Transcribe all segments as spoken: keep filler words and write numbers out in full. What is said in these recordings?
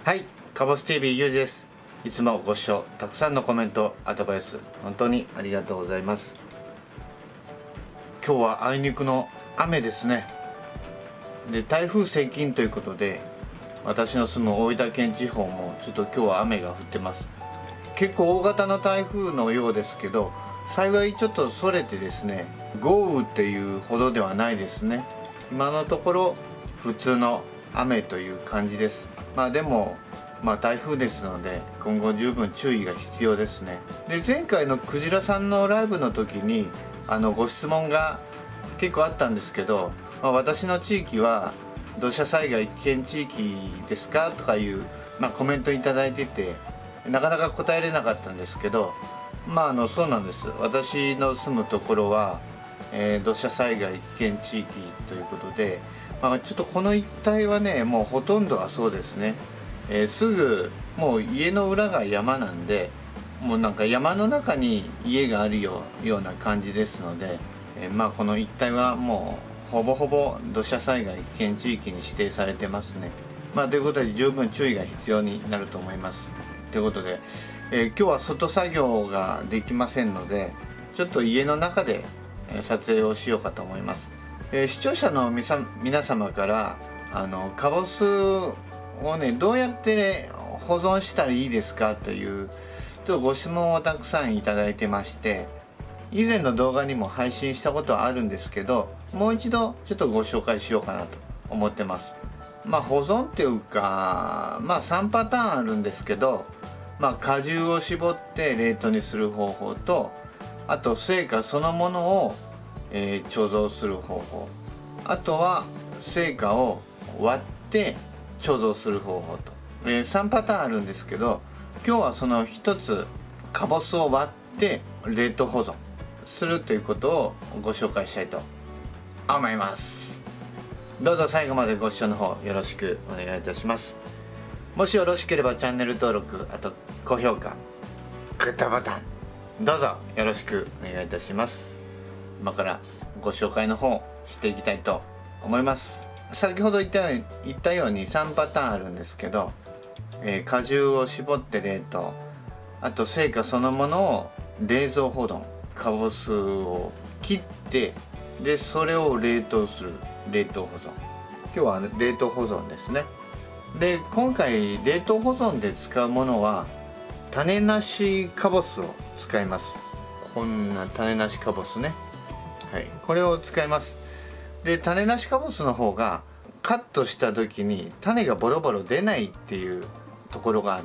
はい、カボス ティーブイ ゆうじです。いつもご視聴、たくさんのコメント、アドバイス、本当にありがとうございます。今日はあいにくの雨ですね。で、台風接近ということで、私の住む大分県地方もちょっと今日は雨が降ってます。結構大型の台風のようですけど、幸いちょっとそれてですね、豪雨っていうほどではないですね。今のところ普通の雨という感じです。まあでも、まあ台風ですので今後十分注意が必要ですね。で、前回のクジラさんのライブの時にあのご質問が結構あったんですけど、まあ、私の地域は土砂災害危険地域ですかとかいう、まあ、コメントいただいてて、なかなか答えれなかったんですけど、まああのそうなんです。私の住むところは、えー、土砂災害危険地域ということで、まあ、ちょっとこの一帯はね、もうほとんどはそうですね、えー、すぐもう家の裏が山なんで、もうなんか山の中に家があるような感じですので、えー、まあこの一帯はもうほぼほぼ土砂災害危険地域に指定されてますね。まあということで十分注意が必要になると思います。ということで、えー、今日は外作業ができませんので、ちょっと家の中で撮影をしようかと思います。えー、視聴者の皆様からあのカボスをね、どうやって、ね、保存したらいいですかというちょっとご質問をたくさんいただいてまして、以前の動画にも配信したことはあるんですけど、もう一度ちょっとご紹介しようかなと思ってます。まあ保存っていうか、まあさんパターンあるんですけど、まあ果汁を絞って冷凍にする方法と、あと成果そのものを、えー、貯蔵する方法、あとは成果を割って貯蔵する方法と、えー、さんパターンあるんですけど、今日はそのひとつ、カボスを割って冷凍保存するということをご紹介したいと思います。どうぞ最後までご視聴の方よろしくお願いいたします。もしよろしければチャンネル登録、あと高評価、グッドボタンどうぞよろしくお願いいたします。今からご紹介の方していきたいと思います。先ほど言ったように、言ったようにさんパターンあるんですけど、えー、果汁を絞って冷凍、あと成果そのものを冷蔵保存、カボスを切ってでそれを冷凍する冷凍保存。今日は冷凍保存ですね。で、今回冷凍保存で使うものは種なしカボスを使います。こんな種なしカボスね、はい、これを使います。で、種なしカボスの方がカットした時に種がボロボロ出ないっていうところがあって、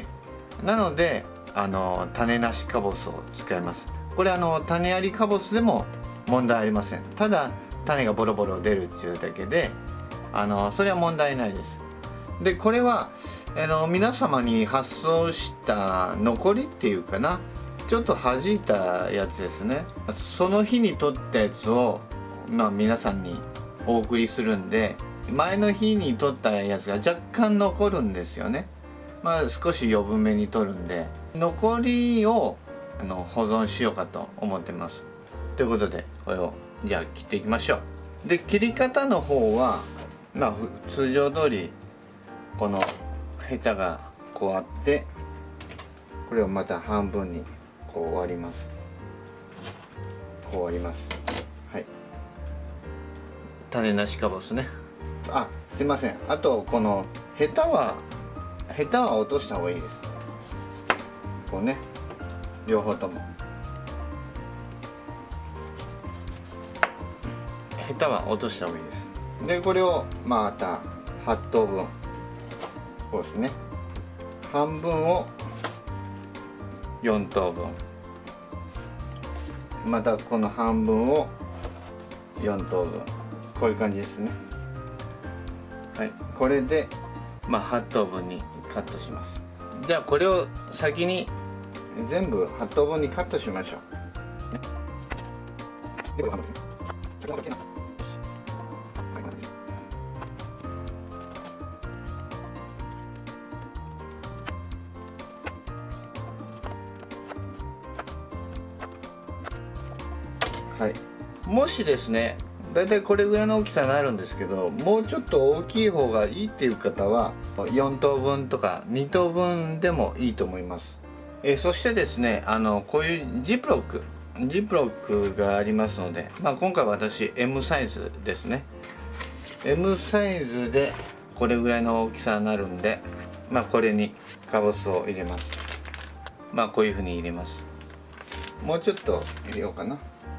なのであの種なしカボスを使います。これあの種ありカボスでも問題ありません。ただ種がボロボロ出るっていうだけで、あのそれは問題ないです。で、これはあの皆様に発送した残りっていうかな、ちょっと弾いたやつですね。その日に撮ったやつを、まあ、皆さんにお送りするんで、前の日に撮ったやつが若干残るんですよね。まあ少し余分めに撮るんで、残りをあの保存しようかと思ってます。ということで、これをじゃあ切っていきましょう。で、切り方の方はまあ通常通りこのヘタがこうあって、これをまた半分にこう割ります。こう割ります。はい。種なしカボスね。あ、すいません。あとこのヘタはヘタは落とした方がいいです。こうね、両方ともヘタは落とした方がいいです。で、これをまたはち等分、こうですね。半分をよん等分、またこの半分をよん等分、こういう感じですね。はい、これでまあはち等分にカットします。じゃあこれを先に全部はち等分にカットしましょう。はい、もしですねだいたいこれぐらいの大きさになるんですけど、もうちょっと大きい方がいいっていう方はよん等分とかに等分でもいいと思います。えー、そしてですね、あのこういうジップロックジップロックがありますので、まあ、今回私 エム サイズですね。 エム サイズでこれぐらいの大きさになるんで、まあ、これにかぼすを入れます。まあこういうふうに入れます。もうちょっと入れようかな。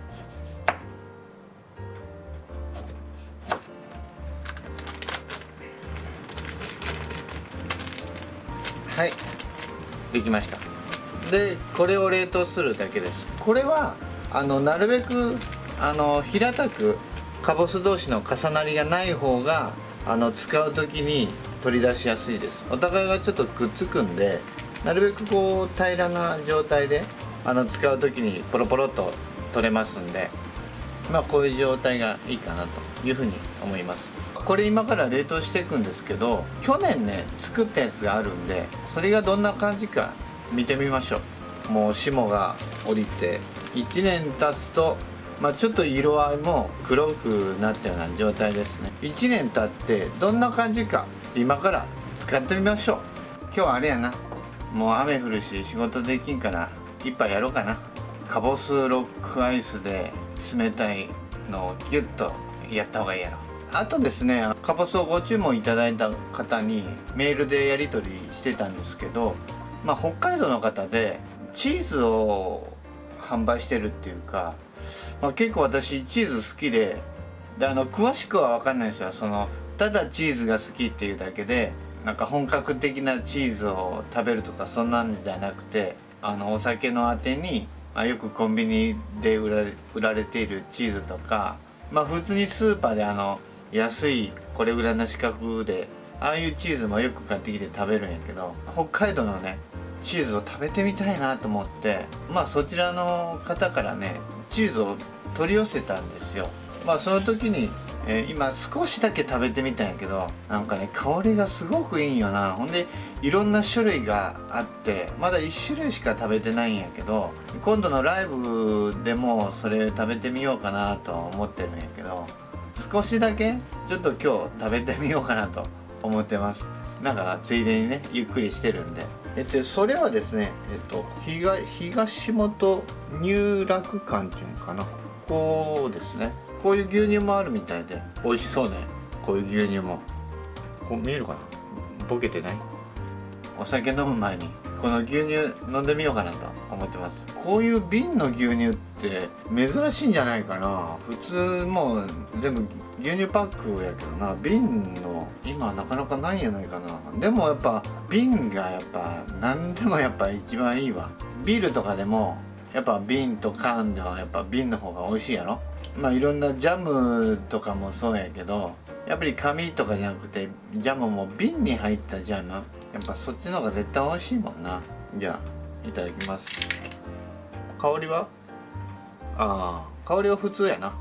はい、できました。でこれを冷凍するだけです。これはあのなるべくあの平たくかぼす同士の重なりがない方があの使う時に取り出しやすいです。お互いがちょっとくっつくんで、なるべくこう平らな状態であの使う時にポロポロっと取れますんで、まあこういう状態がいいかなというふうに思います。これ今から冷凍していくんですけど、去年ね作ったやつがあるんで、それがどんな感じか見てみましょう。もう霜が降りていちねん経つと、まあ、ちょっと色合いも黒くなったような状態ですね。いちねん経ってどんな感じか今から使ってみましょう。今日はあれやな、もう雨降るし仕事できんから一杯やろうかな。かぼすロックアイスで冷たいのをギュッとやった方がいいやろ。あとですね、かぼすをご注文いただいた方にメールでやり取りしてたんですけど、まあ、北海道の方でチーズを販売してるっていうか、まあ、結構私チーズ好きで、であの詳しくは分かんないですよ。そのただチーズが好きっていうだけでなんか本格的なチーズを食べるとかそんなんじゃなくて、あのお酒のあてに、まあ、よくコンビニで売られ、売られているチーズとか、まあ、普通にスーパーであの安いこれぐらいの四角でああいうチーズもよく買ってきて食べるんやけど、北海道のねチーズを食べてみたいなと思って、まあそちらの方からねチーズを取り寄せたんですよ。まあその時に、えー、今少しだけ食べてみたんやけど、なんかね香りがすごくいいんよな。ほんでいろんな種類があって、まだいち種類しか食べてないんやけど、今度のライブでもそれ食べてみようかなと思ってるんやけど、少しだけちょっと今日食べてみようかなと思ってます。なんかついでにねゆっくりしてるんで。えっとそれはですね、えっと東東本乳酪館っていうのかな、こうですね。こういう牛乳もあるみたいで美味しそうね。こういう牛乳もこう見えるかな、ボケてない。お酒飲む前にこの牛乳飲んでみようかなと思ってます。こういう瓶の牛乳って珍しいんじゃないかな。普通もう全部牛乳パックやけどな、瓶の今なかなかないんやないかな。でもやっぱ瓶がやっぱ何でもやっぱ一番いいわ。ビールとかでもやっぱ瓶と缶ではやっぱ瓶の方が美味しいやろ。まあいろんなジャムとかもそうやけど、やっぱり紙とかじゃなくてジャムも瓶に入ったジャム、やっぱそっちの方が絶対美味しいもんな。じゃあいただきます。香りはああ香りは普通やな。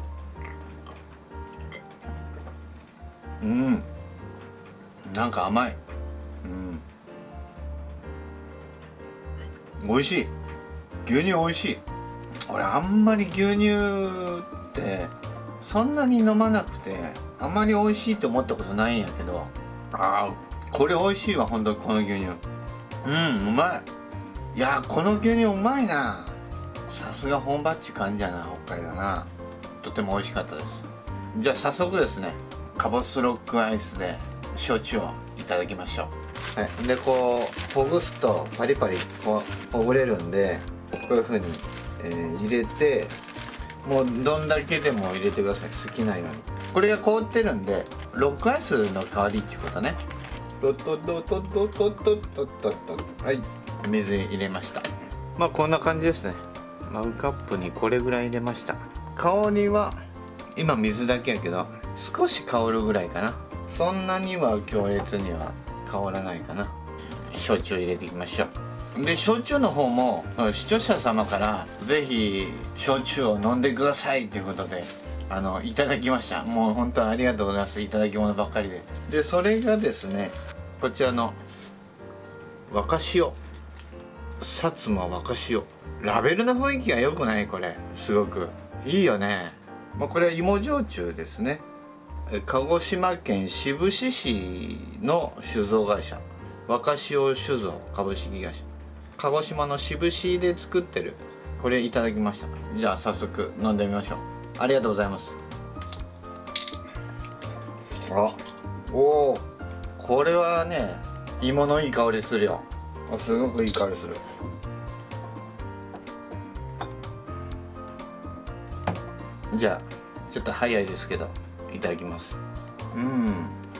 うん、なんか甘い。うん、美味しい。牛乳美味しい。俺あんまり牛乳ってそんなに飲まなくてあんまり美味しいと思ったことないんやけど、ああこれ美味しいわ。ほんとこの牛乳、うんうまい。いやこの牛乳うまいな。さすが本場っちゅう感じやな、北海道な。とても美味しかったです。じゃあ早速ですね、かぼすロックアイスで焼酎をいただきましょう。はい、でこうほぐすとパリパリこうほぐれるんで、こういう風に、えー、入れて、もうどんだけでも入れてください、好きなように。これが凍ってるんでロックアイスの代わりっていうことね。トトトトトトトトトト、はい、水入れました。まあこんな感じですね。マグカップにこれぐらい入れました。香りは今水だけやけど少し香るぐらいかな。そんなには強烈には香らないかな。焼酎入れていきましょう。で焼酎の方も視聴者様からぜひ焼酎を飲んでくださいということであのいただきました。もう本当にありがとうございます。いただき物ばっかりで。でそれがですね、こちらの若塩、薩摩若塩。ラベルの雰囲気が良くない？これすごくいいよね。 まあ、これは芋焼酎ですね。鹿児島県志布志市の酒造会社若潮酒造株式会社、鹿児島の志布志で作ってるこれいただきました。じゃあ早速飲んでみましょう。ありがとうございます。あ、おお、これはね、芋のいい香りするよ。すごくいい香りする。じゃあちょっと早いですけどいただきます。うん、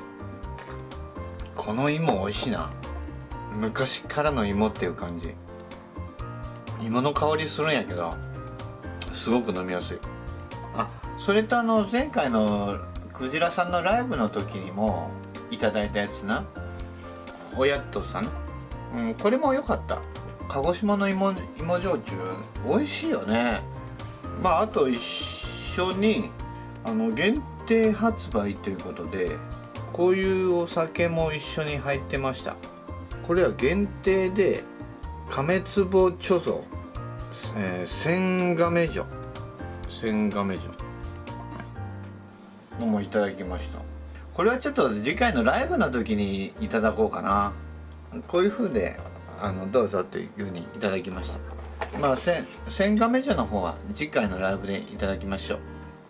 この芋美味しいな。昔からの芋っていう感じ。芋の香りするんやけどすごく飲みやすい。あ、それとあの前回のクジラさんのライブの時にもいただいたやつな、おやっとさん、うん、これも良かった。鹿児島の芋芋焼酎美味しいよね。まああと一緒にあの限定発売ということでこういうお酒も一緒に入ってました。これは限定で亀壺貯蔵、えー、千亀酒千亀酒のもいただきました。これはちょっと次回のライブの時にいただこうかな。こういう風であのどうぞという風にいただきました。まあ千千亀酒の方は次回のライブでいただきましょう。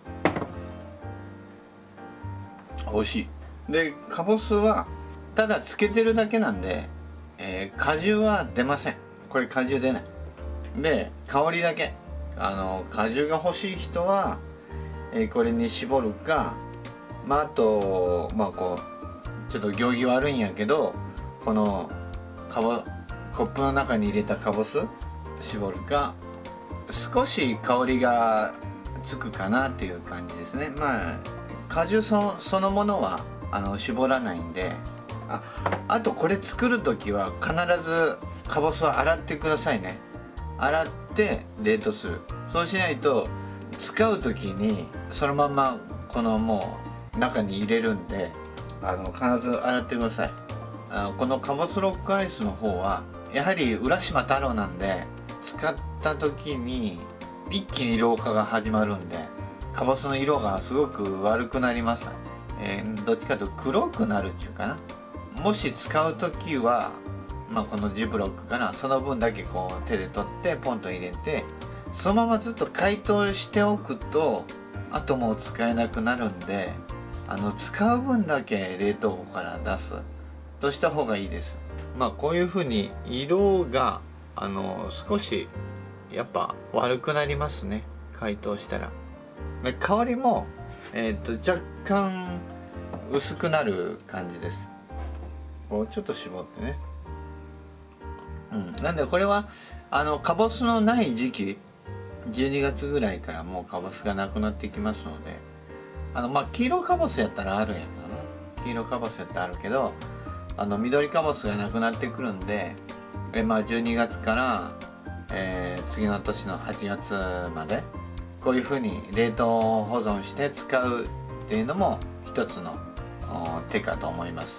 美味しい。でかぼすはただつけてるだけなんで、えー、果汁は出ません。これ果汁出ない。で香りだけ。あの果汁が欲しい人は、えー、これに絞るか、まああとまあこうちょっと行儀悪いんやけどこのかぼコップの中に入れたかぼす絞るか、少し香りがつくかなっていう感じですね。まあ果汁 そ, そのものはあの絞らないんで、ああとこれ作る時は必ずかぼすは洗ってくださいね。洗って冷凍する。そうしないと使う時にそのままこのもう中に入れるんで、あの必ず洗ってください。あのこのかぼすロックアイスの方はやはり浦島太郎なんで使った時に一気に老化が始まるんでかぼすの色がすごく悪くなります。えー、どっちかというと黒くなるっていうかな。もし使う時は、まあ、このジブロックからその分だけこう手で取ってポンと入れてそのままずっと解凍しておくとあともう使えなくなるんで、あの使う分だけ冷凍庫から出すとした方がいいです。まあこういうふうに色があの少しやっぱ悪くなりますね、解凍したら。香りも、えー、と若干薄くなる感じです。こうちょっと絞ってね、うん、なんでこれはあのかぼすのない時期じゅうにがつぐらいからもうかぼすがなくなってきますので、あのまあ黄色かぼすやったらあるんやけどな、黄色かぼすやったらあるけどあの緑かぼすがなくなってくるんで、え、まあ、じゅうにがつから、えー、次の年のはちがつまでこういうふうに冷凍保存して使うっていうのも一つの手かと思います。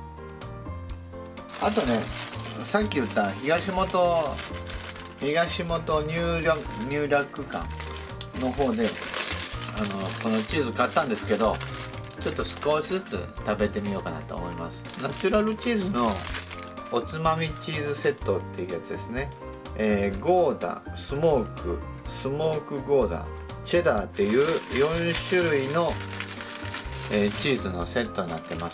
あとね、さっき言った東本東本入楽入楽館の方であのこのチーズ買ったんですけど、ちょっと少しずつ食べてみようかなと思います。ナチュラルチーズのおつまみチーズセットっていうやつですね。えー、ゴーダ、スモーク、スモークゴーダ、チェダーっていうよんしゅるいの、えー、チーズのセットになってます。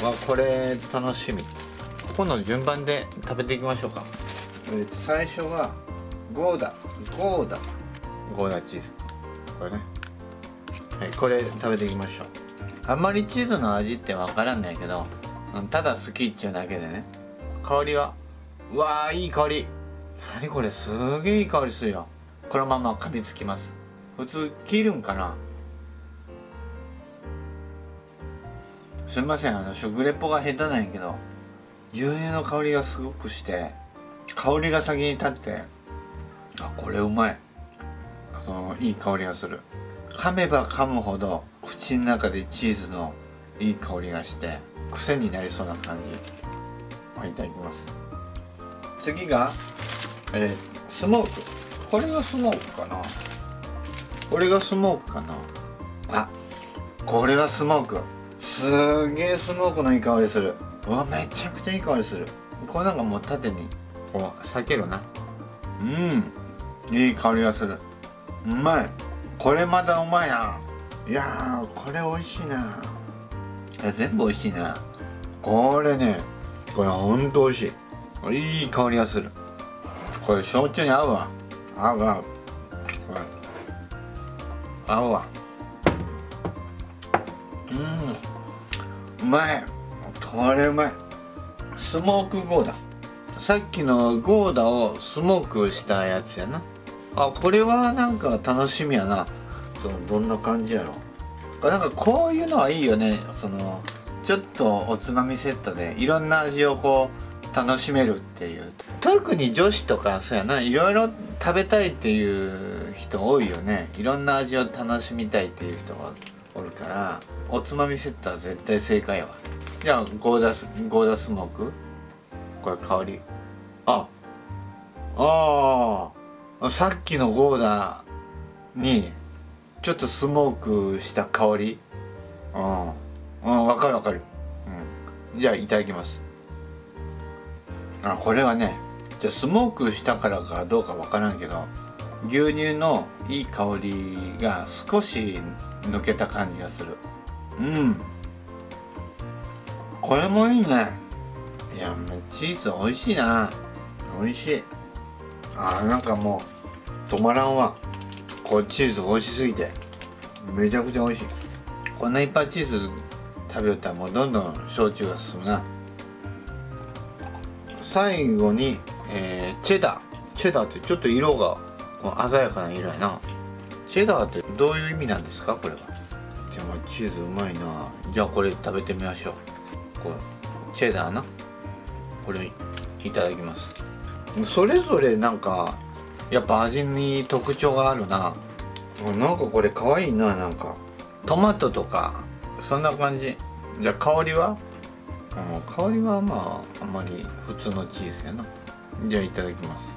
わ、これ楽しみ。ここの順番で食べていきましょうか。えー、最初がゴーダ、ゴーダ、ゴーダチーズ。これね。はい、これ食べていきましょう。あんまりチーズの味ってわからんないけど、ただ好きっちゅうだけでね。香りは、うわー、いい香り。何これ、すげえいい香りするよ。このまま噛みつきます。普通切るんかな。すみません、あの食レポが下手なんやけど牛乳の香りがすごくして香りが先に立って、あ、これうまい。そのいい香りがする。噛めば噛むほど口の中でチーズのいい香りがして癖になりそうな感じ。いただきます。次が、えー、スモーク。これがスモークかな。 これがスモークかな。あ、これはスモーク。すげえスモークのいい香りする。うわ、めちゃくちゃいい香りする。これなんかもう縦にこう裂けるな。うん、いい香りがする。うまい。これまたうまいな。いやー、これ美味しいな。いや、全部美味しいな。これね、これほんと美味しい。いい香りがする。これ焼酎に合うわ。合う合う。これ合うわ。うん、うまい。これうまい。スモークゴーダ。さっきのゴーダをスモークしたやつやな。あ、これはなんか楽しみやな。ど, どんな感じやろ。なんかこういうのはいいよね。そのちょっとおつまみセットでいろんな味をこう楽しめるっていう。特に女子とかそうやな、いろいろ食べたいっていう人多いよね。いろんな味を楽しみたいっていう人がおるから、おつまみセットは絶対正解やわ。じゃあゴーダスゴーダスモーク、これ香り、あああ、さっきのゴーダにちょっとスモークした香り。うんうん、わかるわかる。うん、じゃあいただきます。あ、これはね、じゃあスモークしたからかどうかわからんけど、牛乳のいい香りが少し抜けた感じがする。うん、これもいいね。いや、チーズ美味しいな。美味しい。あー、なんかもう止まらんわ。これチーズ美味しすぎてめちゃくちゃ美味しい。こんないっぱいチーズ食べよったらもうどんどん焼酎が進むな。最後に、えー、チェダー。チェダーってちょっと色が鮮やかな色やな。チェダーってどういう意味なんですか、これは。じゃあチーズうまいな。じゃあこれ食べてみましょう。これチェダーな。これいただきます。それぞれなんかやっぱ味に特徴があるな。なんかこれ可愛いな。なんかトマトとかそんな感じ。じゃあ香りは、うん、香りはまああんまり普通のチーズやな。じゃあいただきます。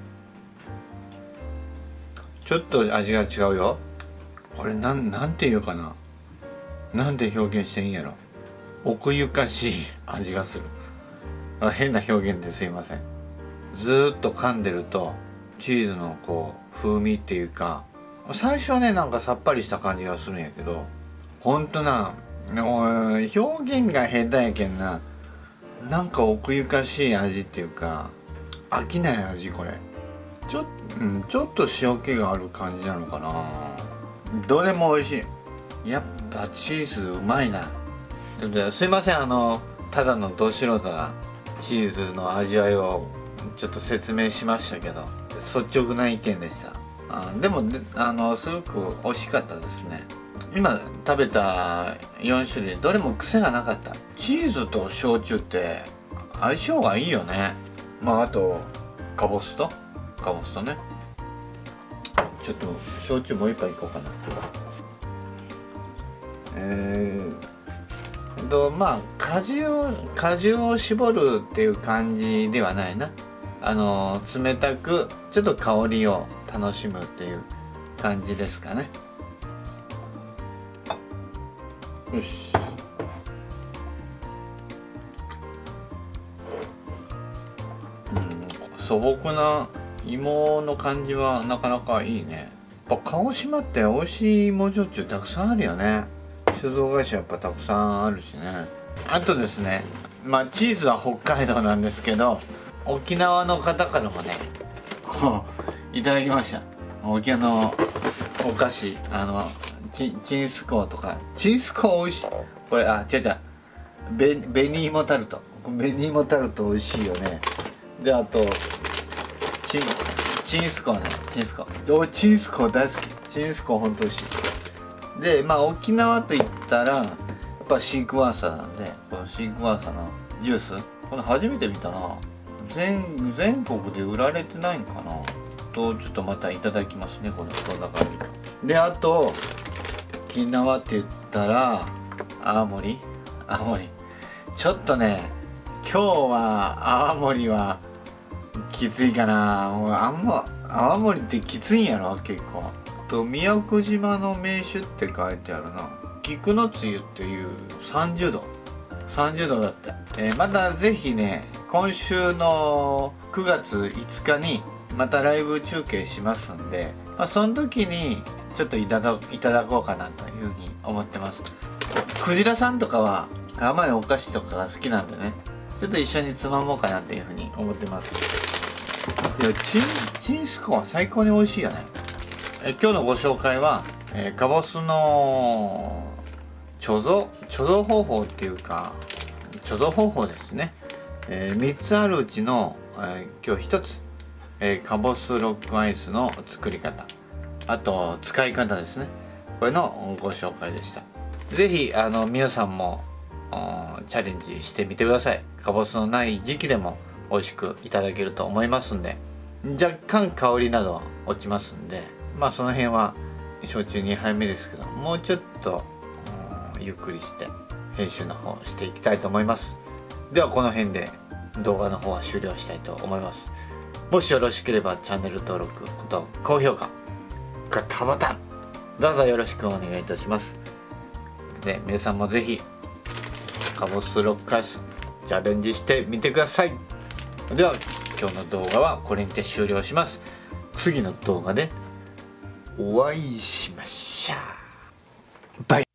ちょっと味が違うよ。これなん、なんていうかな。なんて表現していいんやろ。奥ゆかしい味がする。あ、変な表現ですいません。ずーっと噛んでるとチーズのこう風味っていうか、最初はねなんかさっぱりした感じがするんやけど、ほんとな、表現が下手やけんな、なんか奥ゆかしい味っていうか飽きない味。これちょ,、うん、ちょっと塩気がある感じなのかな。どれも美味しい。やっぱチーズうまいな。すいません、あのただのど素人がチーズの味わいをちょっと説明しましたけど、率直な意見でした。あでもであのすごく美味しかったですね。今食べたよん種類どれも癖がなかった。チーズと焼酎って相性がいいよね。まああとかぼすとかぼすとね。ちょっと焼酎もう一杯いこうかな。えーとまあ果汁を果汁を絞るっていう感じではないな。あの冷たくちょっと香りを楽しむっていう感じですかね。よし。うん、素朴な芋の感じはなかなかいいね。やっぱ鹿児島って美味しい芋焼酎たくさんあるよね。酒造会社やっぱたくさんあるしね。あとですね、まあチーズは北海道なんですけど、沖縄の方からもねこういただきました。沖縄のお菓子、あのチ, チンスコーとか。チンスコー美味しい。これあ違う違うベ紅芋タルト。紅芋タルト美味しいよね。であとチンチンスコーね。チンスコーおチンスコー大好き。チンスコーほんと美味しい。でまあ沖縄といったらやっぱシークワーサーなんで、このシークワーサーのジュース、これ初めて見たな。全, 全国で売られてないんかなと。ちょっとまたいただきますね。このこんな感じで。あと沖縄って言ったら青森。青森ちょっとね今日は青森はきついかな。もうあんま青森ってきついんやろ結構。 と宮古島の名酒って書いてあるな。菊のつゆっていうさんじゅうどさんじゅうどだって、えー、またぜひね、今週のくがついつかにまたライブ中継しますんで、まあ、その時にちょっといただいただこうかなというふうに思ってます。クジラさんとかは甘いお菓子とかが好きなんでね、ちょっと一緒につまもうかなっていうふうに思ってます。いや、チンチンスコは最高に美味しいよね。え今日のご紹介は、えー、かぼすの貯蔵貯蔵方法っていうか貯蔵方法ですね。えー、みっつあるうちの、えー、今日ひとつ、えー、かぼすロックアイスの作り方、あと使い方ですね。これのご紹介でした。是非あの皆さんもチャレンジしてみてください。かぼすのない時期でも美味しくいただけると思いますんで、若干香りなどは落ちますんで、まあその辺は焼酎にはいめですけど、もうちょっとゆっくりして編集の方していきたいと思います。ではこの辺で動画の方は終了したいと思います。もしよろしければチャンネル登録と高評価グッドボタンどうぞよろしくお願いいたします。で皆さんもぜひかぼすロックアイスチャレンジしてみてください。では今日の動画はこれにて終了します。次の動画でお会いしましょう。バイ。